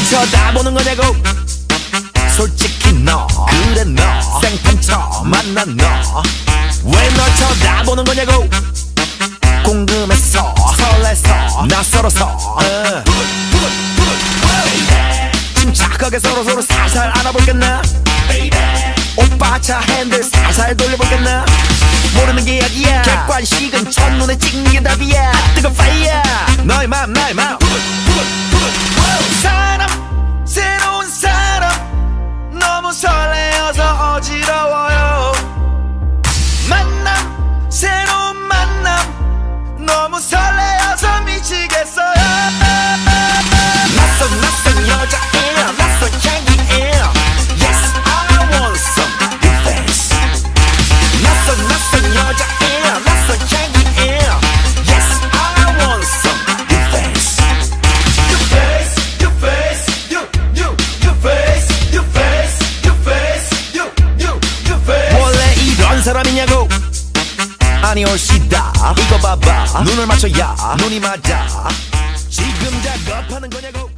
쳐다보는 거냐고. 솔직히 너 그래 너 생판 처음 만난 너 왜 널 쳐다보는 거냐고. 궁금해서 설레서 낯설어서 침착하게 서로 살살 알아볼겠나. 오빠 차 핸들 살살 돌려볼겠나. 모르는 게 약이야. 객관식은 첫눈에 찍는 게 답이야. 뜨거운 파이어 너의 맘 나의 맘. 사람 새로운 사람 너무 설레어서 어지러워요. 만남 새로운 만남 너무 설레어서 미치겠어요. 낯선 여자예요. 낯선 향기예요. Yes I want some new face. 낯선 여자예요. 낯선 향기예요. Yes I want some new face. New face, new face, new face, new face, new face, new face. 원래 이런 사람이냐고. 아니 올시다 이거 봐봐 눈을 맞춰야 눈이 맞아. 지금 작업하는 거냐고.